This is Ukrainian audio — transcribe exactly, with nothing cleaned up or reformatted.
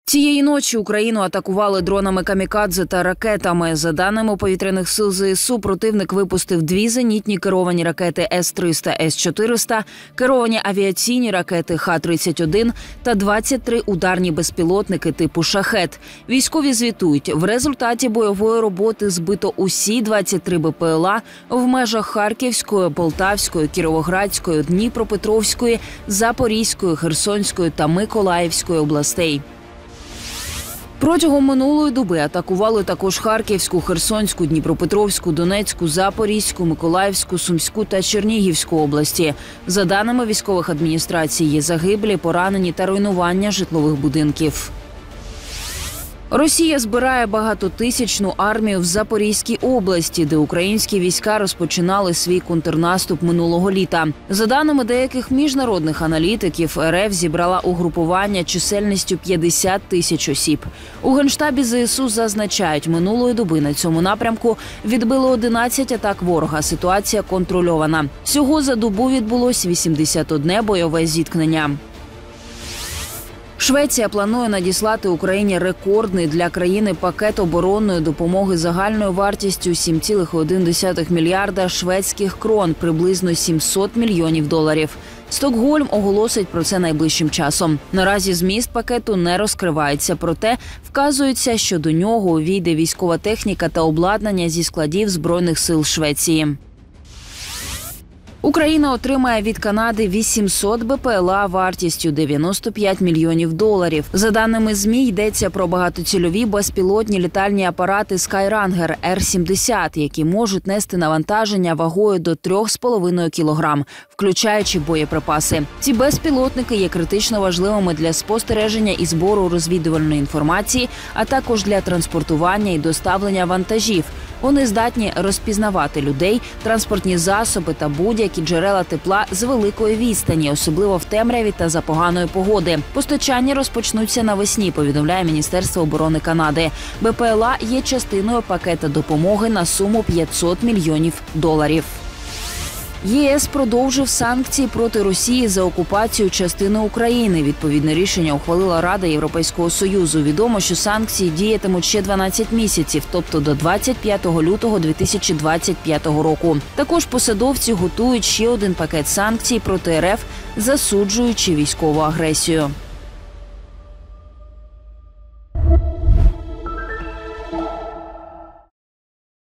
Цієї ночі Україну атакували дронами камікадзе та ракетами. За даними повітряних сил ЗСУ, противник випустив дві зенітні керовані ракети С триста, С чотириста, керовані авіаційні ракети Х тридцять один та двадцять три ударні безпілотники типу «Шахед». Військові звітують, в результаті бойової роботи збито усі двадцять три БПЛА в межах Харківської, Полтавської, Кіровоградської, Дніпропетровської, Запорізької, Херсонської та Миколаївської областей. Протягом минулої доби атакували також Харківську, Херсонську, Дніпропетровську, Донецьку, Запорізьку, Миколаївську, Сумську та Чернігівську області. За даними військових адміністрацій, є загиблі, поранені та руйнування житлових будинків. Росія збирає багатотисячну армію в Запорізькій області, де українські війська розпочинали свій контрнаступ минулого літа. За даними деяких міжнародних аналітиків, РФ зібрала угрупування чисельністю п'ятдесят тисяч осіб. У Генштабі ЗСУ зазначають, минулої доби на цьому напрямку відбили одинадцять атак ворога. Ситуація контрольована. Всього за добу відбулось вісімдесят одне бойове зіткнення. Швеція планує надіслати Україні рекордний для країни пакет оборонної допомоги загальною вартістю сім цілих одна десята мільярда шведських крон, приблизно сімсот мільйонів доларів. Стокгольм оголосить про це найближчим часом. Наразі зміст пакету не розкривається, проте вказується, що до нього увійде військова техніка та обладнання зі складів Збройних сил Швеції. Україна отримає від Канади вісімсот БПЛА вартістю дев'яносто п'ять мільйонів доларів. За даними ЗМІ, йдеться про багатоцільові безпілотні літальні апарати Skyranger Р сімдесят, які можуть нести навантаження вагою до три з половиною кілограм, включаючи боєприпаси. Ці безпілотники є критично важливими для спостереження і збору розвідувальної інформації, а також для транспортування і доставлення вантажів. Вони здатні розпізнавати людей, транспортні засоби та будь-які джерела тепла з великої відстані, особливо в темряві та за поганої погоди. Постачання розпочнуться навесні, повідомляє Міністерство оборони Канади. БПЛА є частиною пакета допомоги на суму п'ятсот мільйонів доларів. ЄС продовжив санкції проти Росії за окупацію частини України. Відповідне рішення ухвалила Рада Європейського Союзу. Відомо, що санкції діятимуть ще дванадцять місяців, тобто до двадцять п'ятого лютого дві тисячі двадцять п'ятого року. Також посадовці готують ще один пакет санкцій проти РФ, засуджуючи військову агресію.